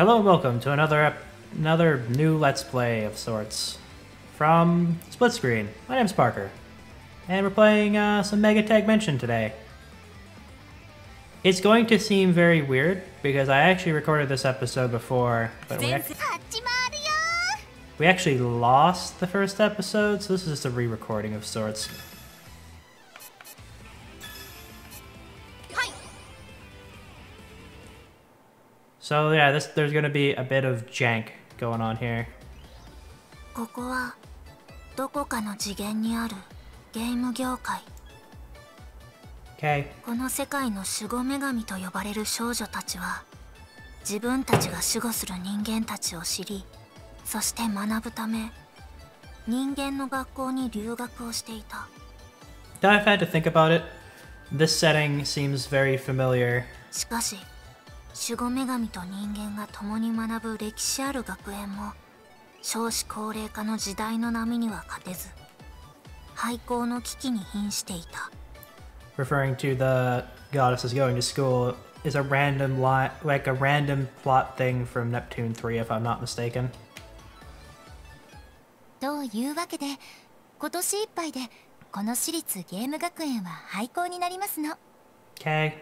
Hello and welcome to another new Let's Play of sorts from Split Screen. My name's Parker, and we're playing some Mega Tag Mention today. It's going to seem very weird because I actually recorded this episode before, but we actually lost the first episode, so this is just a re-recording of sorts. So yeah, there's gonna be a bit of jank going on here. ここはどこかの次元にあるゲーム業界。 Okay. この世界の守護女神と呼ばれる少女たちは、自分たちが守護する人間たちを知り、そして学ぶため、人間の学校に留学をしていた。 I've had to think about it. This setting seems very familiar. しかし、守護女神と人間が共に学ぶ歴史ある学園も、少子高齢化の時代の波には勝てず、廃校の危機に瀕していた。 Referring to the goddesses going to school is a random like a random plot thing from Neptune 3, if I'm not mistaken. というわけで、今年いっぱいでこの私立ゲーム学園は廃校になりますの。 Okay.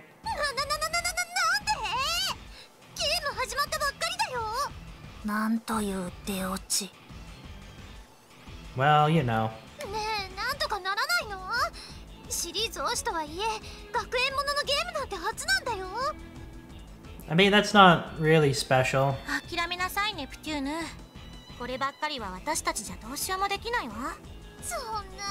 ゲーム始まったばっかりだよ。 なんという出落ち。 Well, you know. ねえ、なんとかならないの？シリーズ推しとはいえ、学園もののゲームなんて初なんだよ。 I mean, that's not really special. 諦めなさい、ネプテューヌ。こればっかりは私たちじゃどうしようもできないわ。そんな。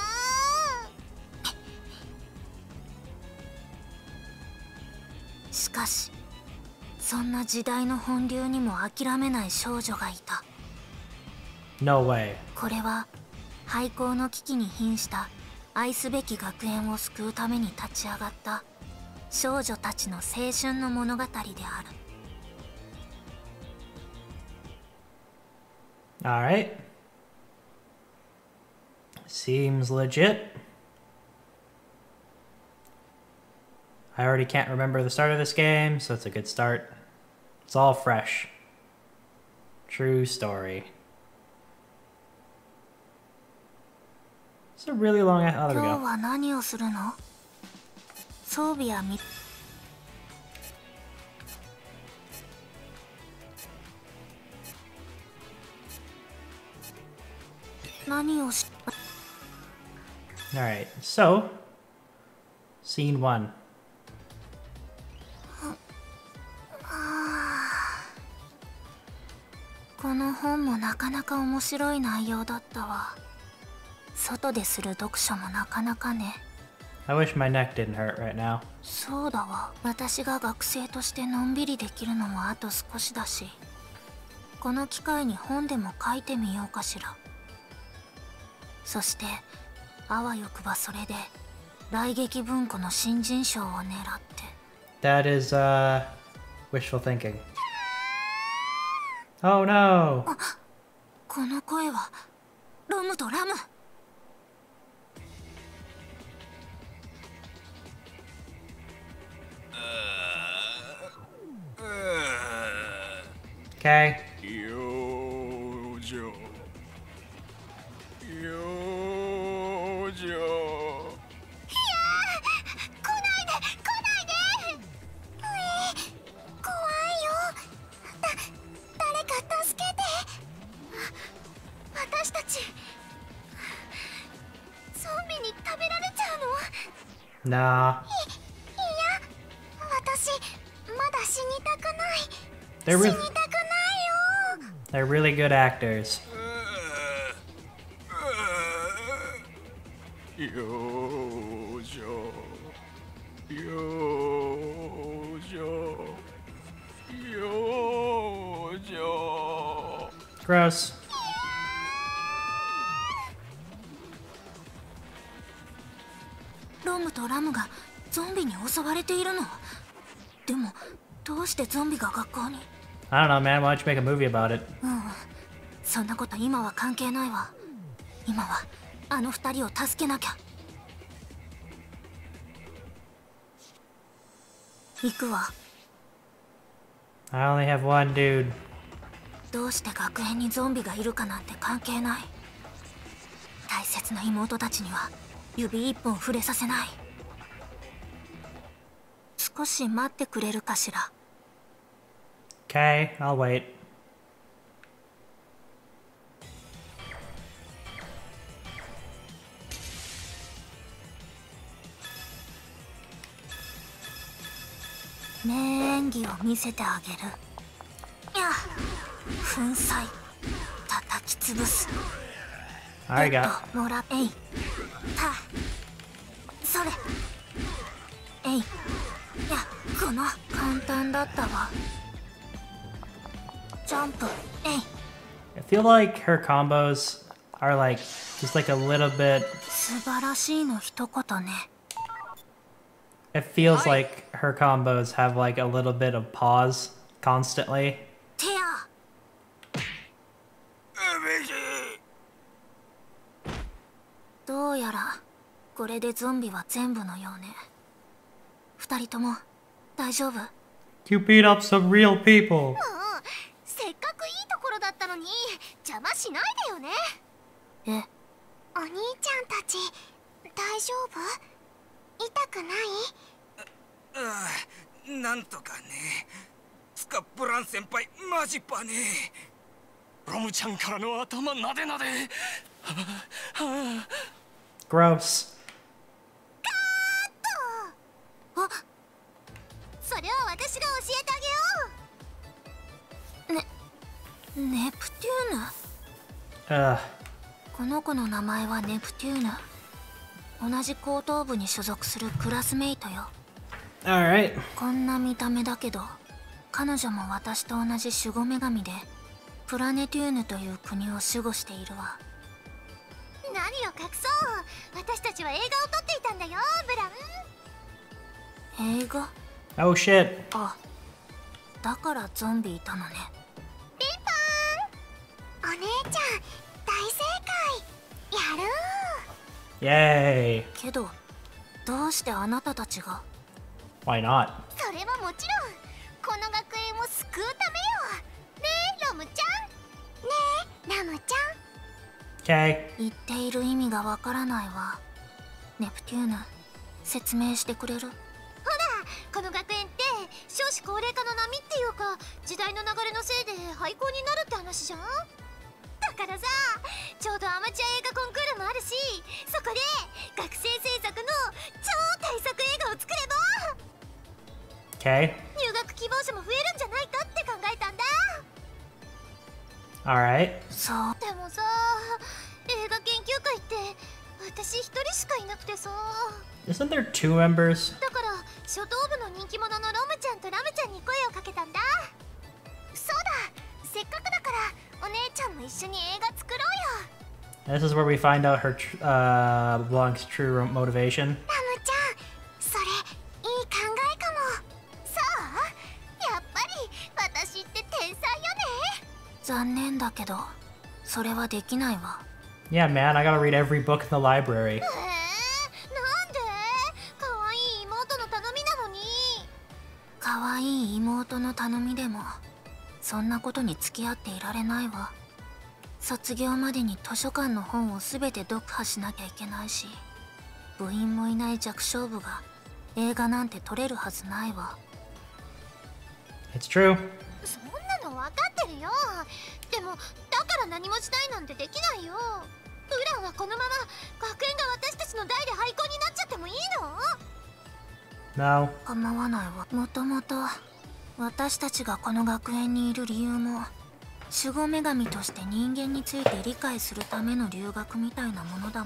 しかし、そんな時代の本流にも諦めない少女がいた。 No way. これは廃校の危機に瀕した愛すべき学園を救うために立ち上がった少女たちの青春の物語である。 Alright. Seems legit. I already can't remember the start of this game, so it's a good start. It's all fresh. True story. It's a really long... Oh, there we 今 go. 日は何をするの？装備やみ何をし Alright, so... Scene 1. この本もなかなか面白い内容だったわ。外でする読書もなかなかね。 I wish my neck didn't hurt right now. そうだわ。私が学生としてのんびりできるのもあと少しだし、この機会に本でも書いてみようかしら。そしてあわよくばそれで来劇文庫の新人賞を狙って。 That is, wishful thinking. Oh no! この声はロムとラム。 Okay. 私たちゾンビに食べられちゃうの？ Nah. 私まだ死にたくない。 They're 死 re にたくないよ。 they're really good actors. Gross. ロムとラムがゾンビに襲われているの。でもどうしてゾンビが学校に？ I don't know, man. Why don't you make a movie about it? そんなこと今は関係ないわ。今はあの二人を助けなきゃ。行くわ。 I only have one dude. どうして学園にゾンビがいるかなんて関係ない。大切な妹たちには指一本触れさせない。少し待ってくれるかしら。 Okay, I'll wait. 名演技を見せてあげる。いや、粉砕、叩き潰す。 I got. もらえい。た。それ。えい。いや、この簡単だったわ。ジャンプ。えい。 I feel like her combos are like just like a little bit. 素晴らしいの一言ね。 It feels like her combos have like a little bit of pause constantly. てや。どうやらこれでゾンビは全部のようね。二人とも大丈夫？ You beat up some real people. せっかくいいところだったのに邪魔しないでよね。 え、 お兄ちゃんたち大丈夫？痛くない？ ああ、なんとかね。スカブラン先輩マジパね。ロムちゃんからの頭なでなで。 Gross. あ、 それは私が教えてあげよネプテューヌ。 Ugh. この子の名前はネプテューヌ。同じ高等部に所属するクラスメイトよ。 Alright. こんな見た目だけど、彼女も私と同じ守護女神でプラネテューヌという国を守護しているわ。 う。何を隠そう、私たちは映画を撮っていたんだよブラン。 映画？ Oh shit. あ、だからゾンビいたのね。 ピンポーン。お姉ちゃん大正解。やるー。 Yay. けど、どうしてあなたたちが？ Why not? それはもちろんこの学園を救うためよ。ねえロムちゃん。ねえラムちゃん。 Okay. 言っている意味がわからないわ。ネプテューヌ、説明してくれる？ ほら、この学園って少子高齢化の波っていうか時代の流れのせいで廃校になるって話じゃん。だからさ、ちょうどアマチュア映画コンクールもあるし、そこで学生制作の超大作映画を作れば Okay. 入学希望者も増えるんじゃないかって考えたんだ。 Alright. そう。 でもさ、映画研究会って私一人しかいなくてさ。 Isn't there 2 members? だから初等部の人気者のロムちゃんとラムちゃんに声をかけたんだ。そうだ、せっかくだからお姉ちゃんも一緒に映画作ろうよ。 This is where we find out her Blanc's true motivation. ラムちゃん、それいい考えかも。そうやっぱり私って天才よね。 残念だけど、それはできないわ。 Yeah, man, I gotta read every book in the library. なんで？可愛い妹の頼みなのに。 可愛い妹の頼みでも、そんなことに付き合っていられないわ。卒業までに図書館の本を全て読破しなきゃいけないし、部員もいない弱小部が映画なんて撮れるはずないわ。 It's true. そんなの分かってるよ。でもだから何もしないなんてできないよ。ウランはこのまま学園が私たちの代で廃校になっちゃってもいいの？ No. 構わないわ。もともと私たちがこの学園にいる理由も、守護女神として人間について理解するための留学みたいなものだも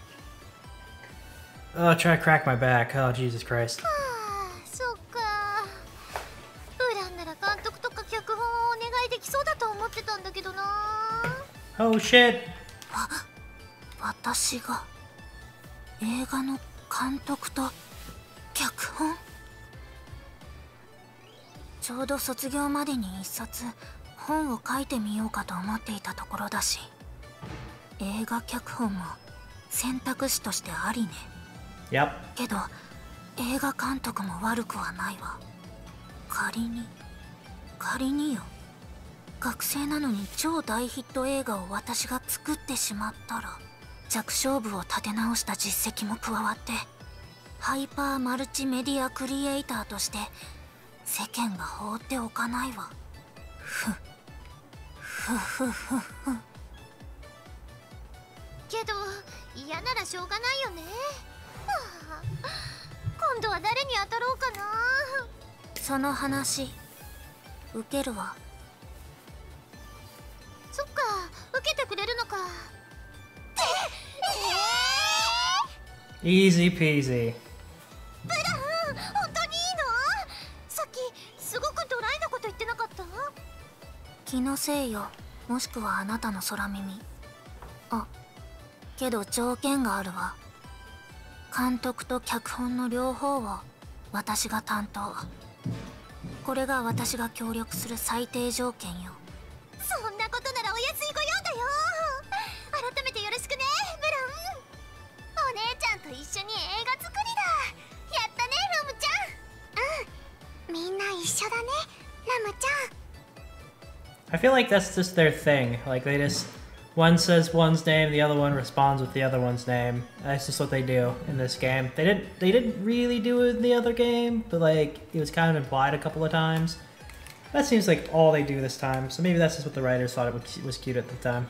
の。 Oh, try to crack my back. Oh, Jesus Christ. ああ、そっか。ウランなら監督とか脚本をお願いできそうだと思ってたんだけどな。 Oh shit. 私が映画の監督と脚本？ちょうど卒業までに一冊本を書いてみようかと思っていたところだし、映画脚本も選択肢としてありね。 Yep. けど映画監督も悪くはないわ。仮によ。 学生なのに超大ヒット映画を私が作ってしまったら、弱小部を立て直した実績も加わって、ハイパーマルチメディアクリエイターとして世間が放っておかないわ。ふけど嫌ならしょうがないよね。はあ、今度は誰に当たろうかな。 その話受けるわ。 そっか、受けてくれるのか。 Easy peasy. ブラン、本当にいいの？さっきすごくドライなこと言ってなかった？ 気のせいよ、もしくはあなたの空耳。あ、けど条件があるわ。監督と脚本の両方を私が担当。これが私が協力する最低条件よ。 そんなことならお安いご用だよ。改めてよろしくね、ブラン。お姉ちゃんと一緒に映画作りだ。やったね、ラムちゃん。うん、みんな一緒だね、ラムちゃん。 I feel like that's just their thing. Like they just one says one's name, the other one responds with the other one's name. That's just what they do in this game. They didn't really do it in the other game, but like it was kind of implied a couple of times. That seems like all they do this time. So maybe that's just what the writers thought it was cute at the time.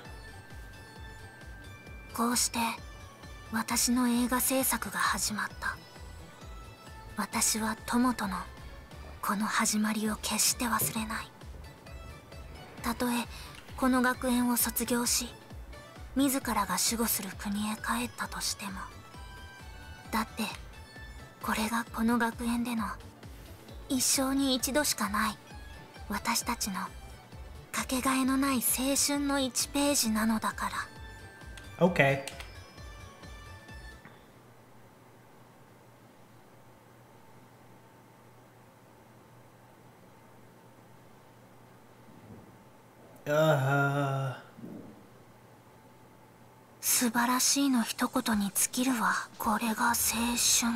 こうして私の映画制作が始まった。私は友とのこの始まりを決して忘れない。たとえこの学園を卒業し、自らが守護する国へ帰ったとしても。だってこれがこの学園での一生に一度しかない私たちのかけがえのない青春の1ページなのだから。 Okay. Uh... 素晴らしいの一言に尽きるわ。これが青春。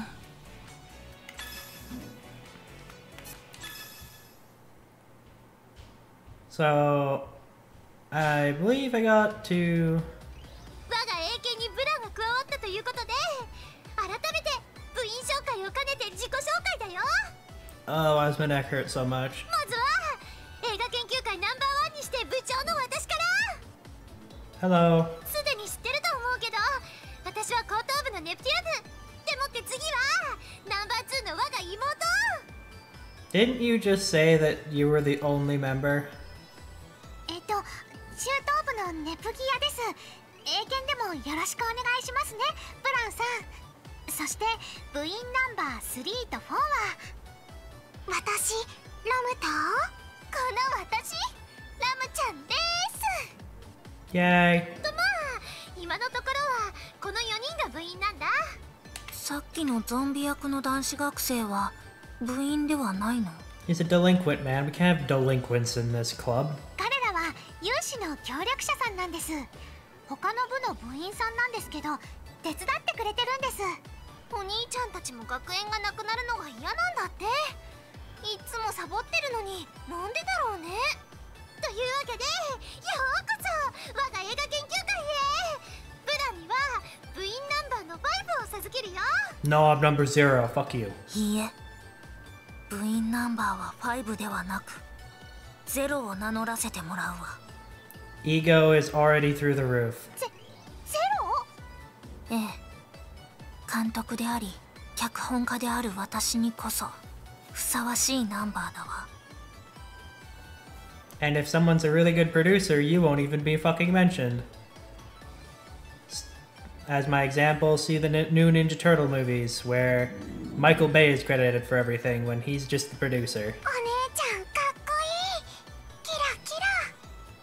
So, I believe I got to... 我が英検にブランが加わったということで、改めて部員紹介を兼ねて自己紹介だよ。 Oh, why does my neck hurt so much? まずは映画研究会ナンバーワンにして部長の私から。 Hello. すでに知ってると思うけど、私は高等部のネプティア部でもって、次はナンバー2の我が妹。 Didn't you just say that you were the only member? 中等部のネプギアです。英検でもよろしくお願いしますね、ブランさん。そして部員ナンバー3と4は私、ラムとこの私、ラムちゃんです。 Yay. とまあ今のところはこの4人が部員なんだ。 さっきのゾンビ役の男子学生は部員ではないの？ He's a delinquent, man. We can't have delinquents in this club. 彼らは有志の協力者さんなんです。他の部の部員さんなんですけど、手伝ってくれてるんです。お兄ちゃんたちも学園がなくなるのが嫌なんだって。いつもサボってるのになんでだろうね。というわけで、ようこそ我が映画研究会へ。ブラには部員ナンバーの5を授けるよ。 No, I'm number 0. Fuck you. いいえ、部員ナンバーは5ではなく0を名乗らせてもらうわ。 Ego is already through the roof. ゼロ？ ええ、監督であり脚本家である私にこそふさわしいナンバーだわ。 And if someone's a really good producer, you won't even be fucking mentioned. As my example, see the new Ninja Turtle movies, where Michael Bay is credited for everything when he's just the producer. お姉ちゃんかっこいい。キラキラ。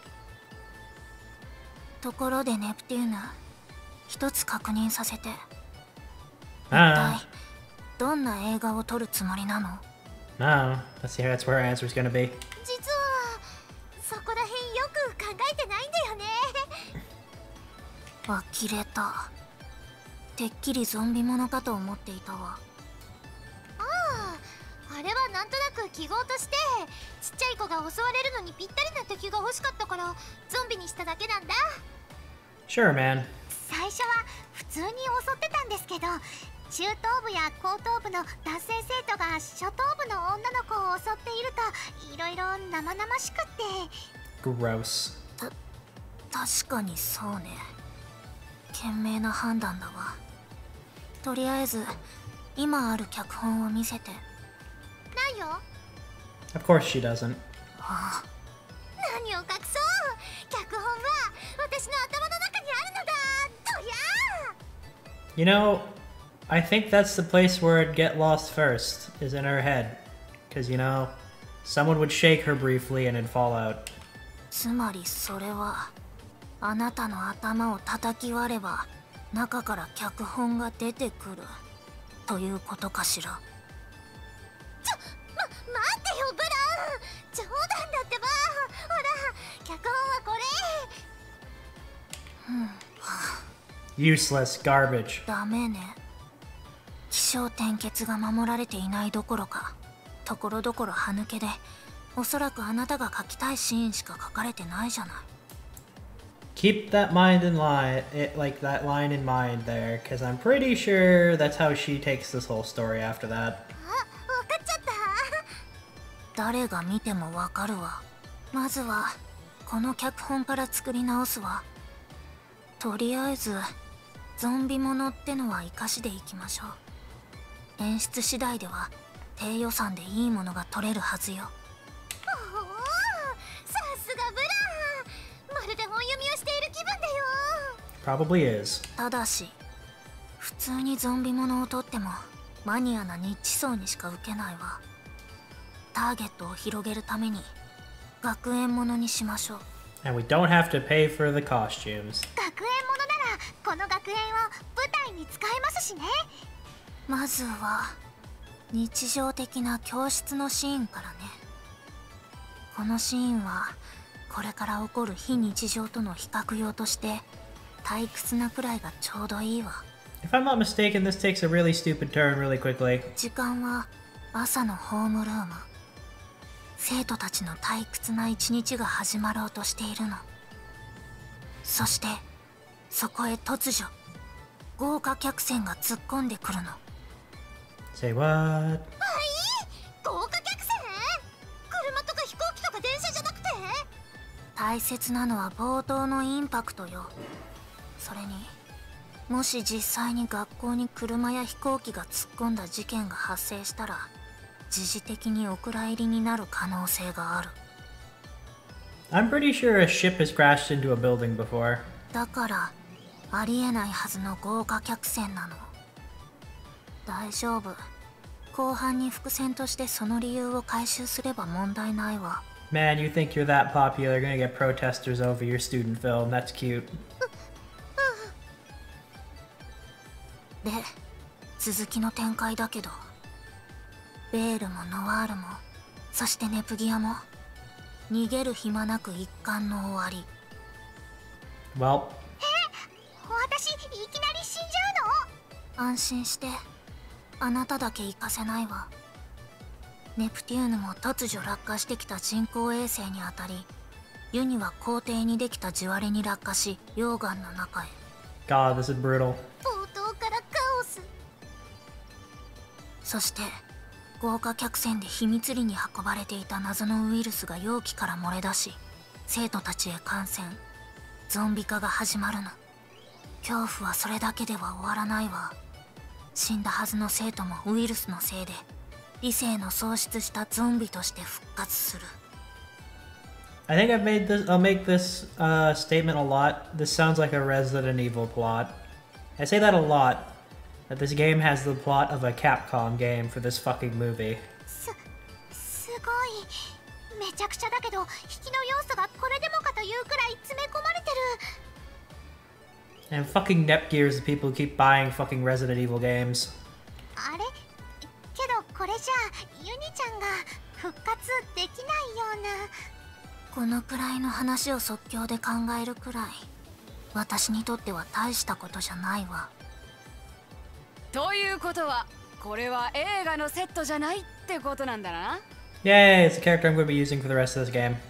ところでネプテューヌ、一つ確認させて。一 Ah, 体どんな映画を撮るつもりなの？ no. That's where our answer's gonna be. 実はそこらへんよく考えてないんだよね。 呆れた。てっきりゾンビものかと思っていたわ。 ああ、ああれはなんとなく記号としてちっちゃい子が襲われるのにぴったりな敵が欲しかったからゾンビにしただけなんだ。 Sure, man. 最初は普通に襲ってたんですけど、中等部や高等部の男性生徒が初等部の女の子を襲っているといろいろ生々しくって。 Gross. 確かにそうね。賢明な判断だわ。とりあえず今ある脚本を見せて。 ないよ。 Of course she doesn't. 何を隠そう、脚本は私の頭の中にあるのだ。とやー。 You know, I think that's the place where it'd get lost first, is in her head. Because, you know, someone would shake her briefly and it'd fall out. つまりそれはあなたの頭を叩き割れば中から脚本が出てくるということかしら。 待ってよブラウン、冗談だってば。ほら脚本はこれ。 Useless garbage. ダメね。起承転結が守られていないどころか、ところどころ歯抜けで、おそらくあなたが書きたいシーンしか書かれてないじゃない。 Keep that mind in line, like that line in mind there, because I'm pretty sure that's how she takes this whole story after that. あ、わかっちゃった。 誰が見てもわかるわ。まずはこの脚本から作り直すわ。とりあえずゾンビものってのは生かしでいきましょう。演出次第では低予算でいいものが撮れるはずよ。 おお、さすがブラウン、まるで本読みをしている気分だよ。 Probably is. ただし普通にゾンビものを撮ってもマニアなニッチ層にしか受けないわ。ターゲットを広げるために学園ものにしましょう。 And we don't have to pay for the costumes. 学園ものならこの学園を舞台に使えますしね。 まずは日常的な教室のシーンからね。このシーンはこれから起こる非日常との比較用として退屈なくらいがちょうどいいわ。 If I'm not mistaken, this takes a really stupid turn really quickly. 時間は朝のホームルーム。生徒たちの退屈な一日が始まろうとしているの。そしてそこへ突如豪華客船が突っ込んでくるの。 Say what? 豪華客船？車とか飛行機とか電車じゃなくて？ 大切なのは冒頭のインパクトよ。それにもし実際に学校に車や飛行機が突っ込んだ事件が発生したら時事的にお蔵入りになる可能性がある。 I'm pretty sure a ship has crashed into a building before. だからありえないはずの豪華客船なの。大丈夫。後半に伏線としてその理由を回収すれば問題ないわ。 Man, you think you're that popular, you're gonna get protesters over your student film. That's cute. で、続きの展開だけど、ベールもノワールも、そしてネプギアも、逃げる暇なく一巻の終わり。 Well, 私いきなり死んじゃうの？ 安心して、あなただけ行かせないわ。ネプテューヌも突如落下してきた人工衛星に当たり、ユニは校庭にできた地割れに落下し、溶岩の中へ。 God, this is brutal. 冒頭からカオス。 そして豪華客船で秘密裏に運ばれていた謎のウイルスが容器から漏れ出し、生徒たちへ感染、ゾンビ化が始まるの。恐怖はそれだけでは終わらないわ。死んだはずの生徒もウイルスのせいで理性の喪失したゾンビとして復活する。 I think I'll make this statement a lot. This sounds like a Resident Evil plot. I say that a lot. That this game has the plot of a Capcom game for this fucking movie. すごい。めちゃくちゃだけど引きの要素がこれでもかというくらい詰め込まれてる。 And fucking Netgear is the people who keep buying fucking Resident Evil games. あれ？けどこれじゃあユニちゃんが復活できないような。 このくらいの話を即興で考えるくらい私にとっては大したことじゃないわ。 ということはこれは映画のセットじゃないってことなんだな。 Yay, it's a character I'm going to be using for the rest of this game.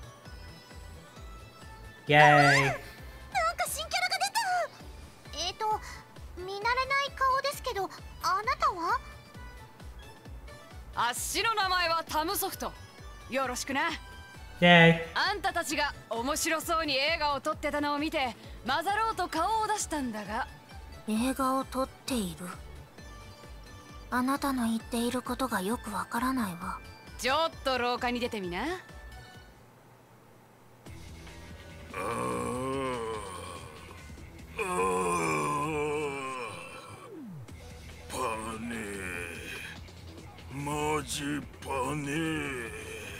Yay. なんか新キャラが出た。見慣れない顔ですけど、あなたは？ あっしの名前はタムソフト。よろしくな。 Yay. あんたたちが面白そうに映画を撮ってたのを見て混ざろうと顔を出したんだが。 映画を撮っている。あなたの言っていることがよくわからないわ。 ちょっと廊下に出てみな。 パネマジパネ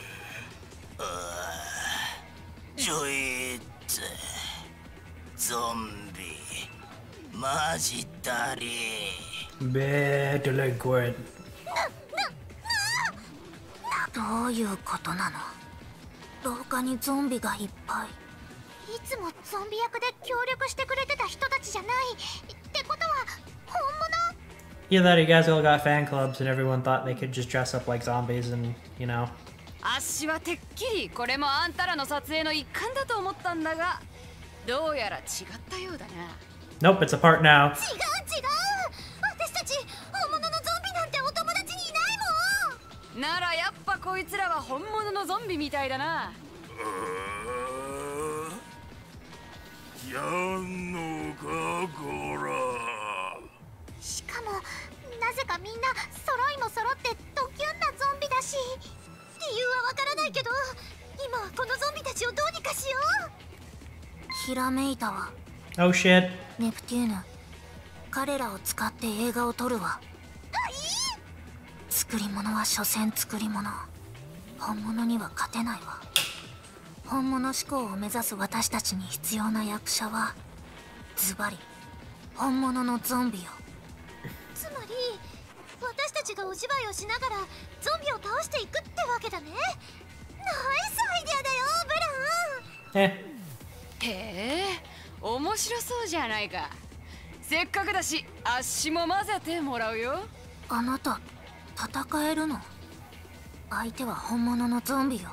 ジョイツゾンビマジダリ Bad delinquent. どういうことなの？廊下にゾンビがいっぱい。 いつもゾンビ役で協力してくれてた人たちじゃないってことは本物？ Either that or you guys all got fan clubs and everyone thought they could just dress up like zombies and, you know. あっしはてっきりこれもあんたらの撮影の一環だと思ったんだが、どうやら違ったようだな。 Nope, it's a part now. 違う。私たち本物のゾンビなんてお友達にいないもん。 ならやっぱこいつらは本物のゾンビみたいだな。 やんのかこら。 しかもなぜかみんな揃いも揃ってドキュンなゾンビだし、理由はわからないけど、今はこのゾンビたちをどうにかしよう。 ひらめいたわ。 Oh shit. ネプテューヌ、彼らを使って映画を撮るわ。作り物は所詮作り物。本物には勝てないわ。本物志向を目指す私たちに必要な役者はズバリ本物のゾンビよ。 つまり私たちがお芝居をしながらゾンビを倒していくってわけだね。ナイスアイデアだよ、ブラ Eh. ン。 へえ、面白そうじゃないか。せっかくだしあっしも混ぜてもらうよ。 あなた戦えるの？相手は本物のゾンビよ。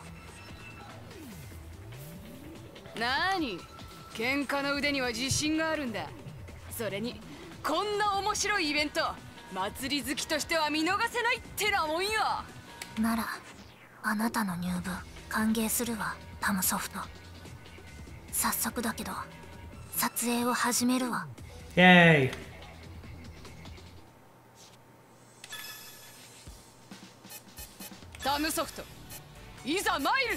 なに、喧嘩の腕には自信があるんだ。それにこんな面白いイベント、祭り好きとしては見逃せないってなもんよ。 ならあなたの入部歓迎するわ、タムソフト。早速だけど撮影を始めるわ。 Yay. タムソフト、いざ参る。 い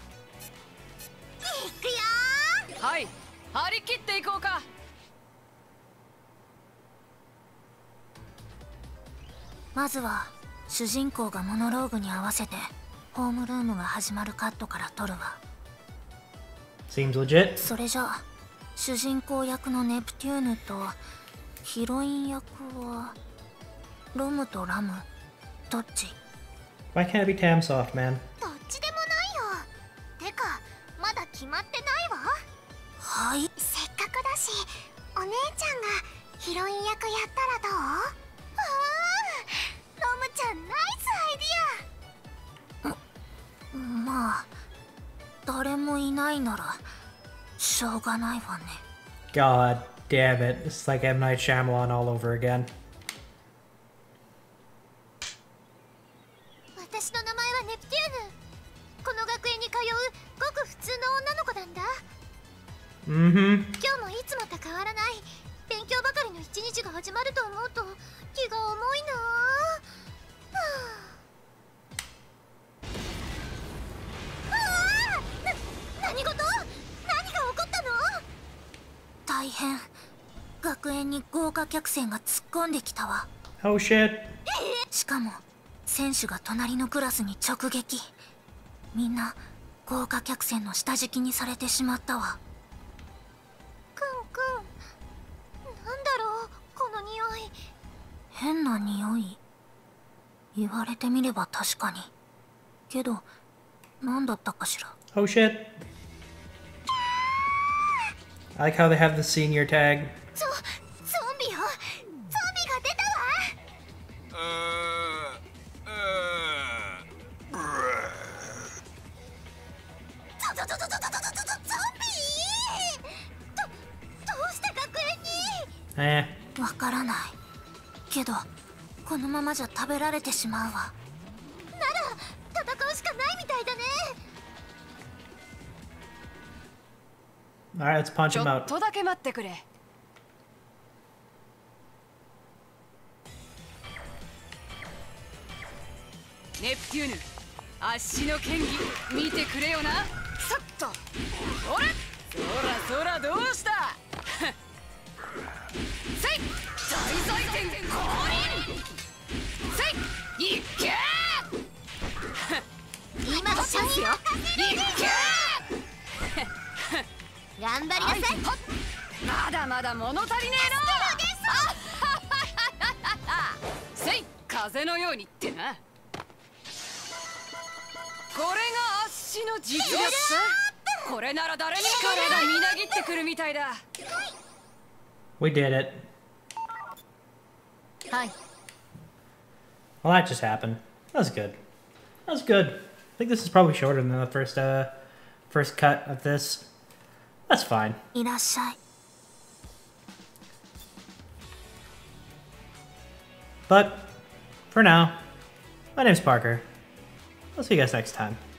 くよはい、張り切っていこうか。 まずは主人公がモノローグに合わせてホームルームが始まるカットから撮るわ。 Seems legit. それじゃあ主人公役のネプテューヌとヒロイン役はロムとラムどっち？ Why can't it be Tamsoft, man? どっちでもないよ。てかまだ決まってないわ。 はい。 せっかくだしお姉ちゃんがヒロイン役やったらどう？ロムちゃんナイスアイディア。 まあ誰もいないならしょうがないわね。 God damn it. It's like M. Night Shyamalan all over again. 私の名前はネプテューヌ。この学園に通うごく普通の女の子なんだ。 Mm-hmm. 今日もいつもと変わらない勉強ばかりの一日が始まると思うと気が重いな。何事？何が起こったの？ 大変。学園に豪華客船が突っ込んできたわ。 Oh shit. しかも選手が隣のクラスに直撃。みんな豪華客船の下敷きにされてしまったわ。 くん、なんだろうこの匂い。 変な匂い。言われてみれば確かに。けど何だったかしら。 Oh shit. I like how they have the senior tag. ゾンビよ。ゾンビが出たわ。 Eh. わからないけどこのままじゃ食べられてしまうわ。 戦うしかないみたいだね。 Alright, let's punch ちょ him っ out. とだけ待ってくれ。ネプテューヌ、あっしの剣技見てくれよな。さっとほれ、そらどうしたせい、大祭天降臨せい、いっけー今のチャンスよ。 いっけー頑張りなさい。 まだまだ物足りねえな。せい、風のようにってな。これがあっしの実力さ。これなら誰にも力がみなぎってくるみたいだ。 We did it. はい。 Well, that just happened. That was good. That was good. I think this is probably shorter than the first cut of this. That's fine. いらっしゃい。 But for now, my name's Parker. I'll see you guys next time.